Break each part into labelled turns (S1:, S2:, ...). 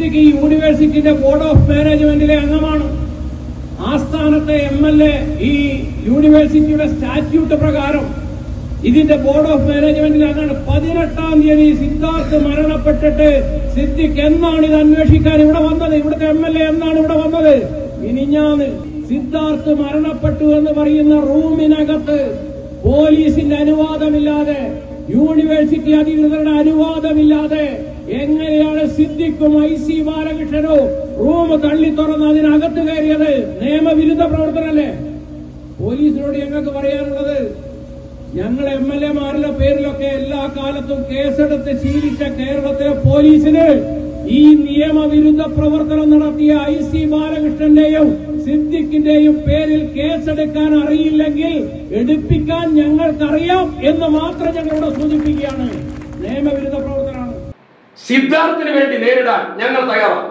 S1: സിദ്ദിഖ് ഈ യൂണിവേഴ്സിറ്റിയുടെ board of മാനേജ്മെന്റിലെ അംഗമാണ്. ആസ്ഥാനത്തെ MLA ഈ യൂണിവേഴ്സിറ്റിയുടെ സ്റ്റാറ്റ്യൂട്ട് പ്രകാരം ഇതിന്റെ ബോർഡ് ഓഫ് മാനേജ്മെന്റിൽ അംഗമാണ്. 18-ാം തീയതി സിദ്ധാർത്ഥ് മരണപ്പെട്ടിട്ട് സിദ്ദിഖ് എന്നാണ് ഇത് അന്വേഷിക്കാൻ ഇവിടെ വന്നത്? ഇവിടുത്തെ MLA എന്നാണ് ഇവിടെ വന്നത്? മിനിഞ്ഞാന്ന്. സിദ്ധാർത്ഥ് മരണപ്പെട്ടു എന്ന് പറയുന്ന റൂമിനകത്ത് പോലീസിന്റെ അനുവാദമില്ലാതെ, യൂണിവേഴ്സിറ്റി അധികൃതരുടെ അനുവാദമില്ലാതെ എങ്ങനെയാണ് സിദ്ദിഖും IC ബാലകൃഷ്ണനും റൂം തള്ളി തുറന്ന് അതിനകത്ത് കയറിയത്? നിയമവിരുദ്ധ പ്രവർത്തനമല്ലേ? പോലീസിനോട് ഞങ്ങൾക്ക് പറയാനുള്ളത്, ഞങ്ങൾ MLA-മാരുടെ പേരിലൊക്കെ എല്ലാ കാലത്തും കേസെടുത്ത് ശീലിച്ച കേരളത്തിലെ പോലീസിന് ഈ നിയമവിരുദ്ധ പ്രവർത്തനം നടത്തിയ IC ബാലകൃഷ്ണന്റെയും സിദ്ദിഖിന്റെയും പേരിൽ കേസെടുക്കാൻ അറിയില്ലെങ്കിൽ എടുപ്പിക്കാൻ ഞങ്ങൾക്കറിയാം എന്ന് മാത്രം ഞങ്ങളോട് സൂചിപ്പിക്കുകയാണ്. നിയമവിരുദ്ധ പ്രവർത്തനമാണ്.
S2: സിദ്ധാർത്ഥിന് വേണ്ടി നേരിടാൻ ഞങ്ങൾ തയ്യാറാണ്.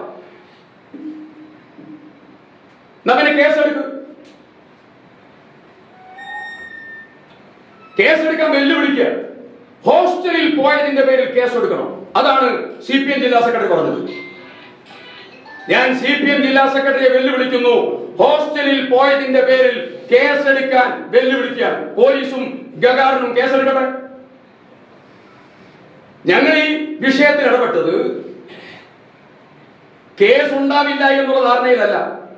S2: നമ്മെ കേസെടുക്കാൻ വെല്ലുവിളിക്കുക. ഹോസ്റ്റലിൽ പോയതിന്റെ പേരിൽ കേസെടുക്കണം. അതാണ് CPM ജില്ലാ സെക്രട്ടറി പറഞ്ഞത്. ഞാൻ CPM ജില്ലാ സെക്രട്ടറിയെ വെല്ലുവിളിക്കുന്നു. ഹോസ്റ്റലിൽ പോയതിന്റെ പേരിൽ കേസെടുക്കാൻ വെല്ലുവിളിക്കാൻ പോലീസും ഗഗാറിനും കേസെടുക്കട്ടെ. ഞങ്ങൾ ഈ വിഷയത്തിൽ ഇടപെട്ടത് കേസുണ്ടാവില്ല എന്നുള്ള ധാരണയിലല്ല.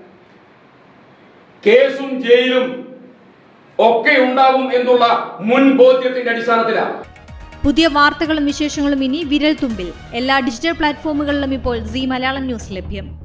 S2: കേസും ജയിലും ഒക്കെ ഉണ്ടാവും എന്നുള്ള മുൻബോധ്യത്തിന്റെ അടിസ്ഥാനത്തിലാണ്.
S3: പുതിയ വാർത്തകളും വിശേഷങ്ങളും ഇനി വിരൽ തുമ്പിൽ. എല്ലാ ഡിജിറ്റൽ പ്ലാറ്റ്ഫോമുകളിലും ഇപ്പോൾ സീ മലയാളം ന്യൂസ് ലഭ്യം.